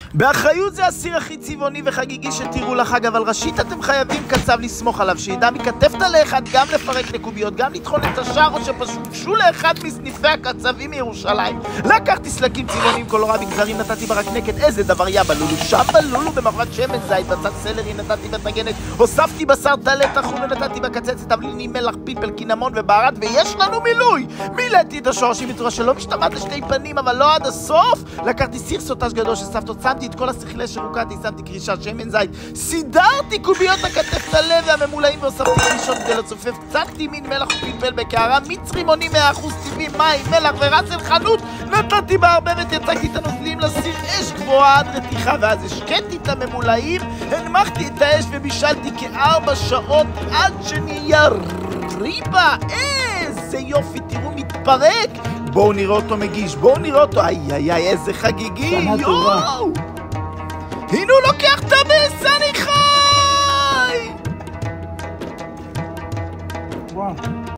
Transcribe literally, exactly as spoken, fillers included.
באחריות זה הסיר הכי צבעוני וחגיגי שתראו לחג, אבל ראשית אתם חייבים קצב לסמוך עליו, שידע מכתפת לאחד גם לפרק לקוביות, גם לטחון את השער, או שפשוט שו לאחד מסניפי הקצבים מירושלים. לקחתי סלקים צבעוניים קולורבי גזרים, נתתי ברקנקת, איזה דבר יא בלולו, שם בלולו במחרת שמן זית, בצד סלרי נתתי בטגנת, הוספתי בשר דלת טחון ונתתי בקצצת תבלינים, מלח, פלפל, קינמון ובערת, ויש לנו מילוי! מילאתי את השורשים בצורה שלא משתמעת לשתי פנים, אבל לא עד הסוף. לקחתי סיר סוטאז' גדול שספתו, שמתי את כל השכלי שרוקתי, שמתי קרישה, שמן זית, סידרתי קוביות הכתף הלב והממולאים והוספתי קרישות כדי לצופף, קצת טימין, מלח ופלפל בקערה, מיץ רימוני מאה אחוז טבעי, מים, מלח ורץ אל חנות, נתתי בערבבת, יצקתי את הנוזלים לסיר אש גבוהה עד רתיחה, ואז השקטתי את הממולאים, הנמכתי את האש ובישלתי כארבע שעות עד שנהיה ריבה. איזה יופי, תראו מתפרק. בואו נראה אותו מגיש, בואו נראה אותו, איי איי איי, איזה חגיגי, יואו! הנה הוא לוקח את הבס, אני חי! וואו.